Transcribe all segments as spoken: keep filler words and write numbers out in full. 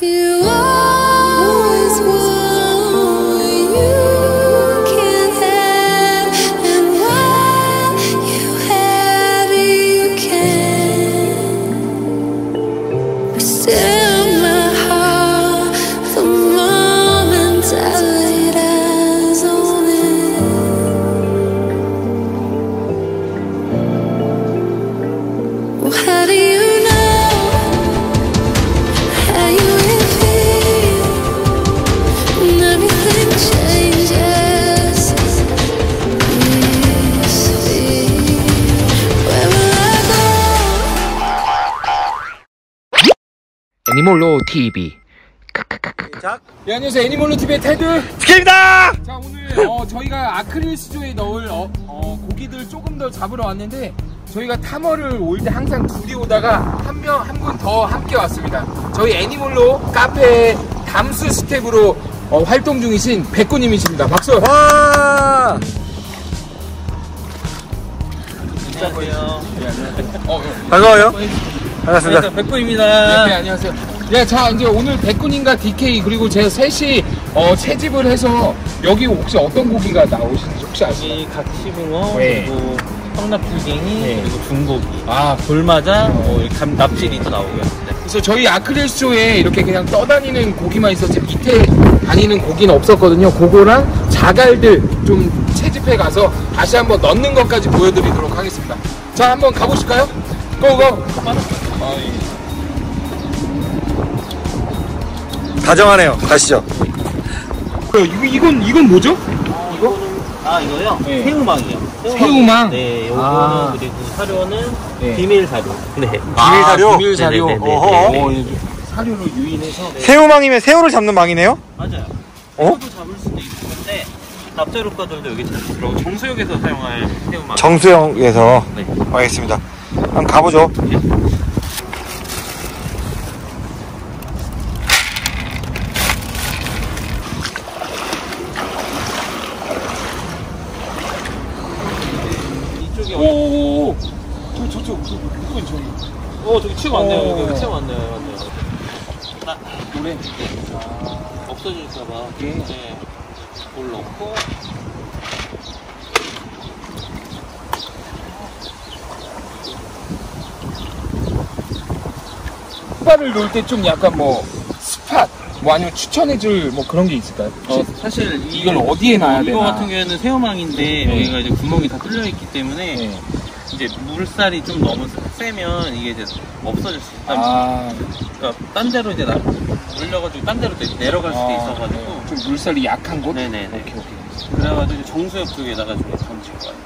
You always want what you can't have, and what you have you can. But still my heart, the moment I laid eyes on it. Well, how do you know how you will feel when everything changes? Please be. Where will I go? 애니몰로 티비. 네, 안녕하세요. 애니몰로 티비의 테드 스케입니다. 자, 오늘 어, 저희가 아크릴 수조에 넣을 어, 어, 고기들 조금 더 잡으러 왔는데, 저희가 탐험을 올 때 항상 둘이 오다가 한 명 한 분 더 함께 왔습니다. 저희 애니몰로 카페 담수 스텝으로 어, 활동 중이신 백구님이십니다. 박수. 와. 안녕하세요. 어, 어. 반가워요. 반갑습니다. 안녕하세요. 백구입니다. 네, 안녕하세요. 네, 자, 이제 오늘 백구님과 디케이 그리고 제가 셋이 어, 채집을 해서 여기 혹시 어떤 고기가 나오시는지 혹시 아시나요? 여기 각치붕어, 네. 그리고 황납줄갱이, 네. 그리고 중고기, 아, 돌마자, 어, 여기 감, 납질이 또 나오고요. 네. 그래서 저희 아크릴 수조에 이렇게 그냥 떠다니는 고기만 있었지 밑에 다니는 고기는 없었거든요. 그거랑 자갈들 좀 채집해 가서 다시 한번 넣는 것까지 보여드리도록 하겠습니다. 자, 한번 가보실까요? 고고! 아, 예. 다정하네요. 가시죠. 어, 이거, 이건, 이건 뭐죠? 이거? 아, 이거요? 네. 새우망이요. 새우망? 네, 요거는 아. 그리고 사료는 네. 비밀 사료. 네. 비밀 사료? 아, 비밀 사료. 네네네네. 어허. 어, 예. 사료로 유인해서. 네. 새우망이면 새우를 잡는 망이네요? 맞아요. 어? 새우도 잡을 수도 있는데, 납자효과들도 여기 잘 들어가고, 정수역에서 사용할 새우망. 정수영에서. 네. 알겠습니다. 한번 가보죠. 이쪽이 어디? 오오오오. 저, 저, 저, 저, 그건 저기. 어, 저기 치고 왔네요. 어. 여기 치고 왔네요. 맞네요. 나, 노래. 없어질까봐. 네. 네. 물 넣고. 스파를 놓을 때 좀 약간 뭐, 스팟, 뭐 아니면 추천해줄 뭐 그런 게 있을까요? 어, 사실 이- 이걸 어디에 놔야 이거 되나? 같은 경우에는 새우망인데 네. 여기가 이제 구멍이 다 뚫려 있기 때문에 네. 이제 물살이 좀 너무 세면 이게 이제 없어질 수 있다. 아, 그러니까 딴 데로 이제 나, 물려가지고 딴 데로 또 내려갈 수도 있어가지고. 네. 좀 물살이 약한 곳? 네네네. 오케이, 오케이. 그래가지고 이제 정수역 쪽에다가 좀 던질 거예요.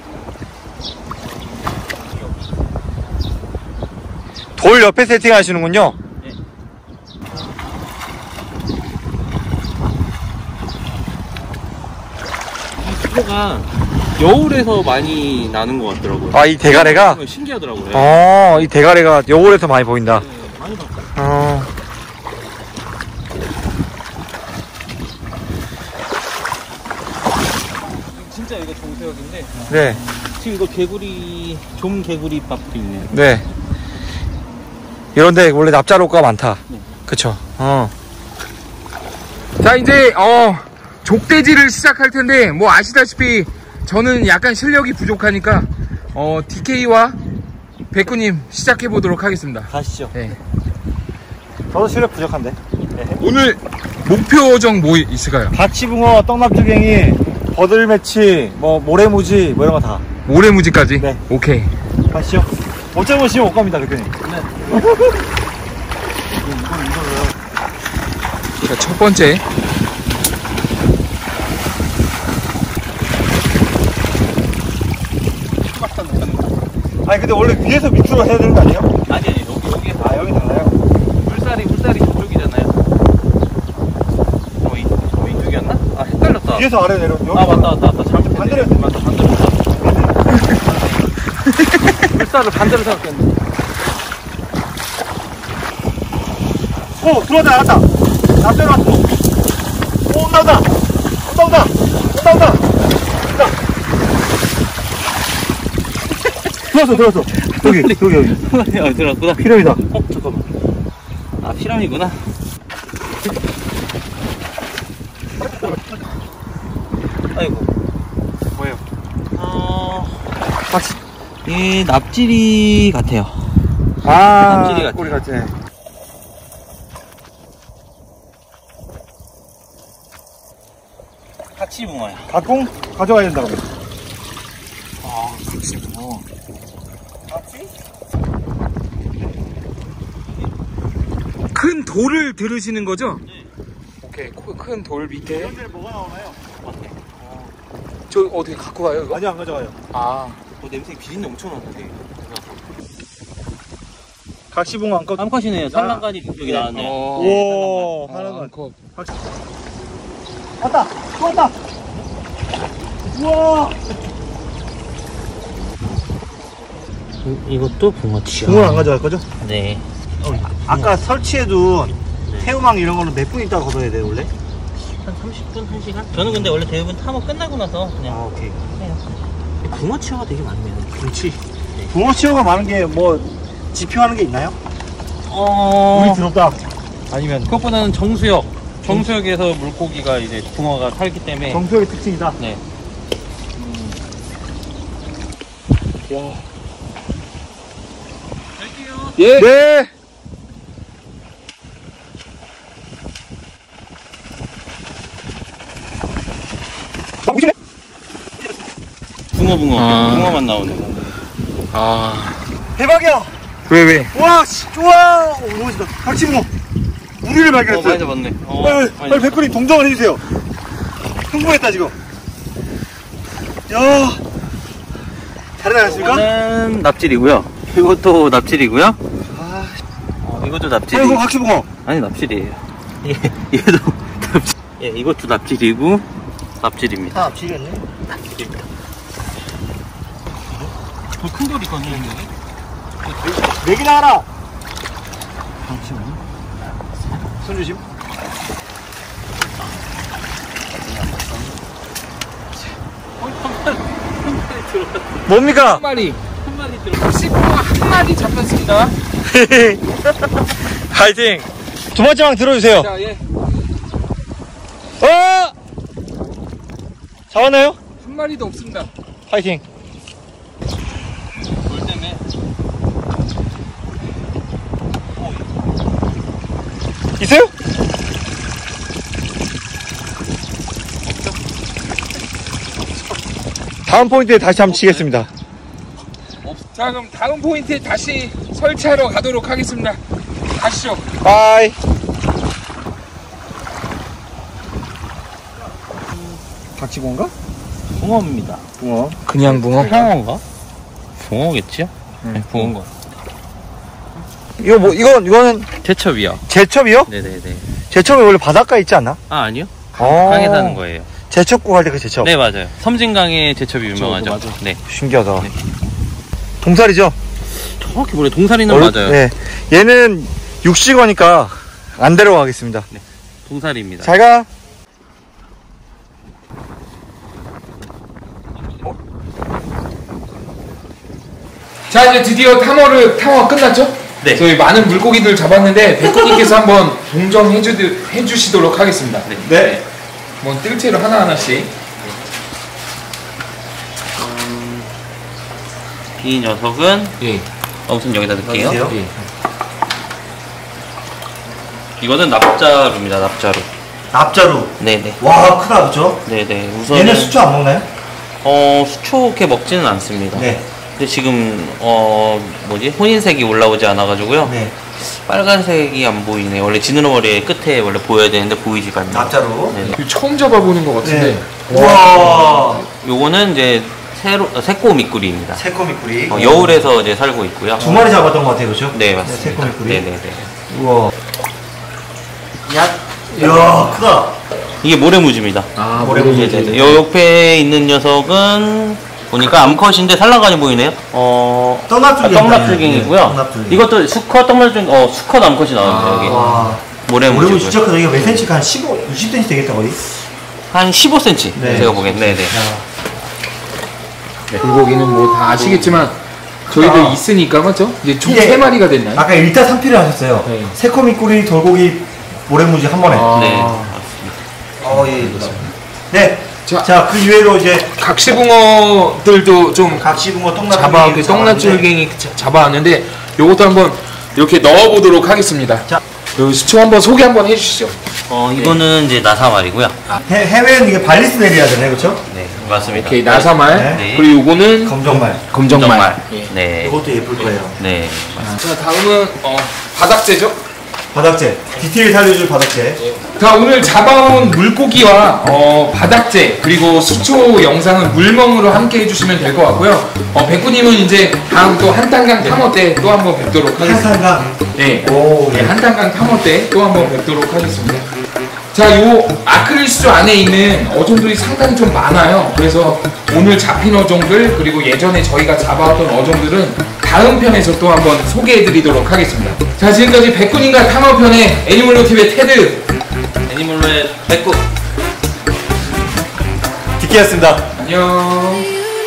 돌 옆에 세팅 하시는군요. 네. 이 수조가 여울에서 많이 나는 것 같더라고요. 아, 이 대가래가? 신기하더라고요. 어, 이 대가래가 여울에서 많이 보인다. 네, 많이 봤어요. 어. 진짜 이거 정수역인데 네. 지금 이거 개구리 좀 개구리 밥도 있네요. 네. 이런데 원래 납자로가 많다. 네. 그쵸. 어. 자, 이제 어 족대지를 시작할 텐데, 뭐 아시다시피 저는 약간 실력이 부족하니까 어 디케이와 백구님 시작해 보도록 하겠습니다. 가시죠. 네. 저도 실력 부족한데. 오늘 목표정 뭐 있을까요? 가치붕어, 떡납주갱이, 버들매치, 뭐 모래무지, 뭐 이런 거 다. 모래무지까지? 네. 오케이. 가시죠. 못 잡으시면 못 갑니다, 대표님. 자, 첫 번째. 아니 근데 원래 위에서 밑으로 해야 되는 거 아니에요? 아니 아니 여기 여기에서 아 여기 달라요? 물살이 물살이 저쪽이잖아요. 어, 이, 어 이쪽이었나? 아 헷갈렸다. 위에서 아래 내려. 여기 아 맞다 맞다 맞다 잘못했네. 반대로 했어. 맞다 반대로 했다. 물살을 반대로 생각했네. 오 들어왔다 나왔다. 나 빼놨어. 오 온나온다. 온나온다. 온나온다. 들어왔어 들어왔어. 여기 여기 여기. 어 들어왔구나. 피라미다. 어 잠깐만. 아 피라미구나. 아이고. 뭐예요? 어, 이 납질이 같아요. 아, 납질이 같아. 꼬리 같아. 각시붕어야. 각공 가져와야 된다 그러면. 아, 각시붕어. 큰 돌을 들으시는 거죠? 네. 오케이, 큰 돌 밑에. 이런 데는 뭐가 나오나요? 저 어떻게 갖고 가요, 이거? 아니요, 안 가져가요. 아, 어, 냄새 비린내 엄청 나는데. 각시붕어 안 꺼. 암컷이네요. 산란간이 여기 나왔네. 어, 우와, 어, 하나만. 암컷. 왔다! 또 왔다! 우와! 이것도 붕어치요. 붕어를 안 가져갈 거죠? 네. 아까 설치해둔 네. 태우망 이런 거는 몇 분 있다가 걷어야 돼요, 원래? 한 삼십 분, 한 시간? 저는 근데 원래 대부분 탐험 끝나고 나서 그냥 아, 오케이. 해요. 붕어치어가 되게 많네요. 그렇지. 붕어 치어가 많은 게 뭐, 지표하는 게 있나요? 어... 물이 더럽다. 아니면 그것보다는 정수역. 정수역에서 물고기가 이제 붕어가 살기 때문에. 정수역의 특징이다. 네. 와. 갈게요. 예. 네! 붕어 붕어. 아. 붕어만 나오네. 아, 대박이야! 왜, 왜? 와, 씨, 좋아! 오, 너무 멋있다. 각시붕어! 우리를 어, 발견했어요. 많이 잡았네. 어, 빨리, 많이 빨리 백군님 동정을 해주세요. 흥분했다, 지금. 야, 잘 나갔습니까? 이거는 납질이고요. 이것도 납질이고요. 아, 어, 이것도 납질이. 아이고, 각시붕어. 아니 납질이에요. 예, 얘도 납질. 예, 이것도 납질이고 납질입니다. 아, 지겠네. 납질입니다. 큰 돌이 있거든요, 여기. 내기 나와라! 잠시만요. 손 조심. 뭡니까? 한 마리. 한 마리 들어. 각시붕어 한 마리 잡혔습니다. 파이팅! 두 번째 방 들어주세요. 자, 예. 어! 잡았나요? 한 마리도 없습니다. 파이팅! 돌 때문에. 있어요? 다음 포인트에 다시 한번 치겠습니다. 자, 그럼 다음 포인트에 다시 설치하러 가도록 하겠습니다. 가시죠. 바이. 박치곤가? 붕어입니다. 붕어. 그냥 붕어. 상어인가? 붕어겠지요? 네, 붕어인 거. 이거 뭐, 이건, 이거는 제첩이요. 제첩이요? 네네네. 제첩이 원래 바닷가에 있지 않나? 아, 아니요. 어. 강에 사는 거예요. 제첩국 할 때 그 제첩. 네, 맞아요. 섬진강에 제첩이 유명하죠. 맞아. 네. 신기하다. 네. 동살이죠? 정확히 모르 동사리는 얼- 맞아요. 네. 얘는 육식어니까 안 데려가겠습니다. 동사리입니다. 잘 가. 자, 이제 드디어 탐험을 탐험 끝났죠? 네. 저희 많은 물고기들 잡았는데 백호님께서 한번 동정해 주, 해주시도록 하겠습니다. 네. 네. 뭐 뜰채로 하나 하나씩. 이 녀석은 예. 어, 우선 여기다 넣을게요. 넣어주세요. 예. 이거는 납자루입니다. 납자루. 납자루. 네네. 와, 크다, 그쵸? 네네. 우선 얘는 수초 안 먹나요? 어 수초게 먹지는 않습니다. 네. 근데 지금 어 뭐지 혼인색이 올라오지 않아가지고요. 네. 빨간색이 안 보이네. 원래 지느러머리 끝에 원래 보여야 되는데 보이지가 않네요. 납자루. 네. 이거 처음 잡아보는 것 같은데. 네. 우와. 요거는 이제 새로 어, 새꼬미꾸리입니다. 새코미꾸리. 어, 여울에서 이제 살고 있고요. 두 마리 잡았던 것 같아요, 그죠? 네 맞습니다. 새코미꾸리. 네네네. 우와. 야. 이야, 크다. 이게 모래무지입니다. 아, 모래무지. 네네네. 요 옆에 있는 녀석은 보니까 암컷인데 산란간이 보이네요. 어, 떡납줄갱이. 아, 떡납줄갱이고요. 네, 떡납줄갱이. 이것도 수컷 떡납줄갱, 어, 수컷 암컷이 나오네요, 여기. 와. 모래무지. 모래무지 진짜 크다. 이게 몇 센치가 한 십오, 육십 센치 되겠다, 거의. 한 십오 센티미터. 네. 제가 보기엔. 네네. 야. 물고기는 뭐 다 아시겠지만 저희도 아. 있으니까 맞죠? 이제 총 이게 세 마리가 됐나요? 아까 일 타 삼 피를 하셨어요. 네. 새코미꾸리, 돌고기, 모래무지 한 번에. 아. 네. 어, 예. 네. 자. 자, 그 이외로 이제 각시붕어들도 좀 각시붕어, 똥나쫄 잡아 그 똥나쫄갱이 자- 잡아왔는데 요것도 한번 이렇게 넣어보도록 하겠습니다. 자. 그 수초 한번 소개 한번 해주시죠. 어, 이거는 이제 나사말이고요. 해, 해외는 이게 발리스 내려야 되네, 그렇죠? 네, 맞습니다. 오케이 나사말 네. 그리고 요거는 검정말. 검정말. 예. 네. 이것도 예쁠 거예요. 네. 자 다음은 어, 바닥재죠. 바닥재. 디테일 살려줄 바닥재. 자 오늘 잡아온 물고기와 어, 바닥재 그리고 수초 영상은 물멍으로 함께 해주시면 될 것 같고요. 어, 백구님은 이제 다음 또 한탄강 탐험 때 또 한번 뵙도록 하겠습니다. 한탄강. 네, 오, 네, 네. 한탄강 탐험 때 또 한번 뵙도록 하겠습니다. 자, 요 아크릴 수조 안에 있는 어종들이 상당히 좀 많아요. 그래서 오늘 잡힌 어종들 그리고 예전에 저희가 잡아왔던 어종들은 다음 편에서 또 한번 소개해드리도록 하겠습니다. 자, 지금까지 백군인가 탐험편의 애니멀로티브의 테드 애니멀로의 백구. 디키였습니다. 안녕.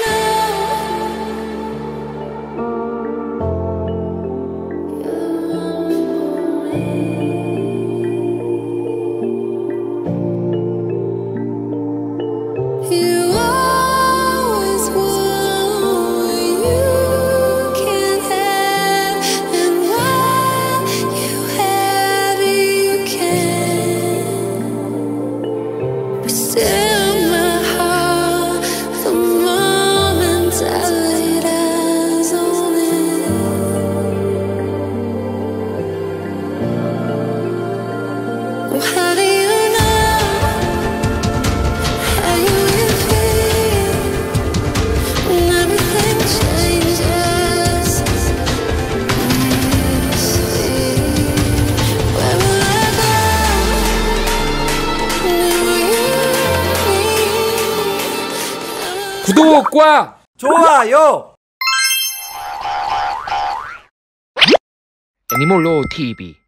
You always want what you can't have, and while you have it, you can. But still, my heart, the moment I laid eyes on it. Oh, how do you know? How you will feel when everything changes? Where will I go? Where will you be? 구독과 좋아요! 애니멀로 티비